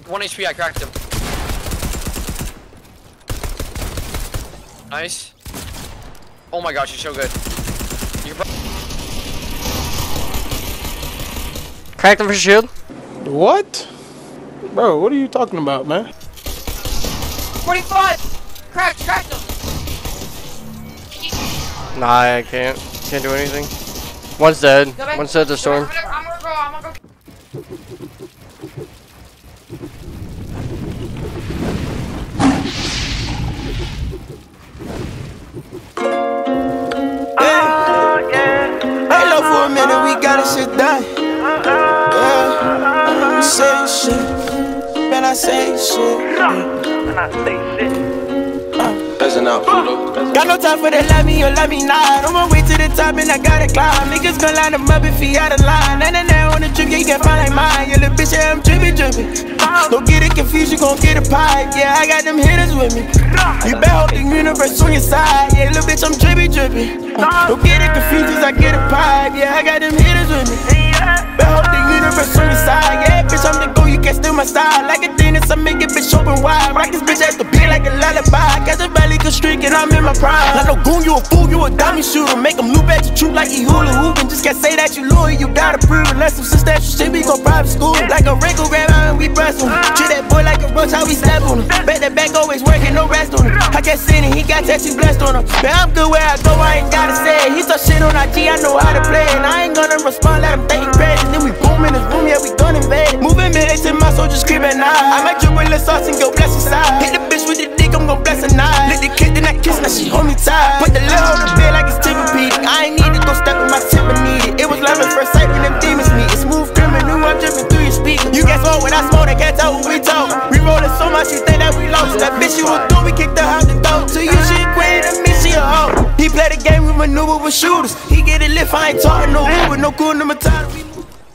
1 HP, I cracked him. Nice. Oh my gosh, you're so good. Cracked him for shield. What? Bro, what are you talking about, man? 45! Cracked him! Nah, I can't. Can't do anything. One's dead. One's dead to storm. I'm gonna go. Hey, low for a minute, we got this shit done. Yeah, say shit. Man, I say shit. Listen up, Pluto. Got no time for that, love me or love me not. On my way to the top and I gotta climb. Niggas gon' line them up if he out of line. On the trip, yeah, you can't find like mine. Yeah, little bitch, yeah, I'm drippin'. Don't get it confused, you gon' get a pipe. Yeah, I got them hitters with me. You better hope the universe on your side. Yeah, little bitch, I'm drippin'. Don't get it confused, cause I get a pipe. Yeah, I got them hitters with me. Better hope the universe on your side. Yeah, bitch, I'm the go, you can't steal my style. Like a dentist, I make it bitch open wide. Rock this bitch at the beat like a lullaby. Got the belly good streak and I'm in my prime. Not no goon, you a fool, you a dummy shooter. Make him loop at your troop like he hula hoopin'. Just can't say that you loyal, you gotta prove it. Unless some substantial shit, we gon' private school. Like a wrinkle grandma and we breast him. Treat that boy like a roach, how we step on him. Bet that back always working, no rest on him. I can't see it, he got tattoo blessed on him. Man, I'm good where I go, I ain't gotta say it. He so shit on IG, I know how to play it. And I ain't gonna respond, let him think crazy. Then we boom in his room, yeah, we gon' invade. Moving minutes in my soul, just creep at night. I might drip with the sauce and go bless her side. Hit the bitch with the dick, I'm gon' bless her night. Lick the kid, then I kiss, now she hold me tight. Put the lil on the bed like it's Tempur-Pedic. I ain't need to go step in my temper needed. It was love at first sight when them demons meet. It's smooth criminal, I'm dripping through your speaker. You can't smoke when I smoke, they can't tell what we talk. We rollin' so much, you think that we lost. That bitch you was through, we kicked her out the door. To you, she quit, and me, she a hoe. He play the game, we maneuver with shooters. He get it lift, I ain't talking no Uber, no cool number time.